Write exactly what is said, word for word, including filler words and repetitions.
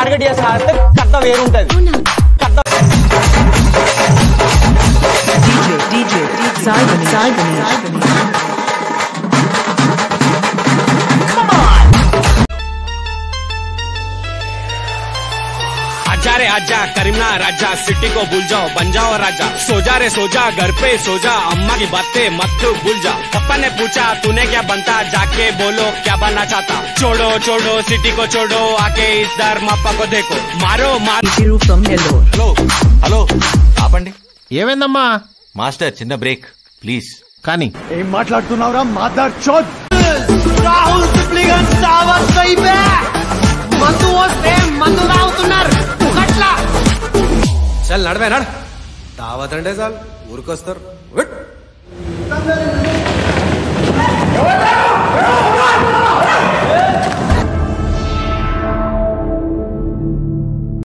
Target చేసి ఆడితే కథ వేరుంటది. కథ आजा रे आजा करीमना राजा सिटी को भूल जाओ बन जाओ राजा सोजा रे सोजा घर पे सोजा अम्मा की बातें मत भूल जा पापा ने पूछा तूने क्या बनता जाके बोलो क्या बनना चाहता छोड़ो छोड़ो सिटी को छोड़ो आके इधर मापा को देखो मारो मारो హలో హలో ఆపండి. ఏమైందమ్మా మాస్టర్ చిన్న బ్రేక్ ప్లీజ్. కానీ ఏం మాట్లాడుతున్నావురా మదర్ చోద్? రాహుల్ సిప్లిగన్ సావర్ సైబే మందు వస్తే మందు తాగుతున్నారు. చల్ నడవే నడ దావత్ అంటే చాలు ఊరికొస్తారు.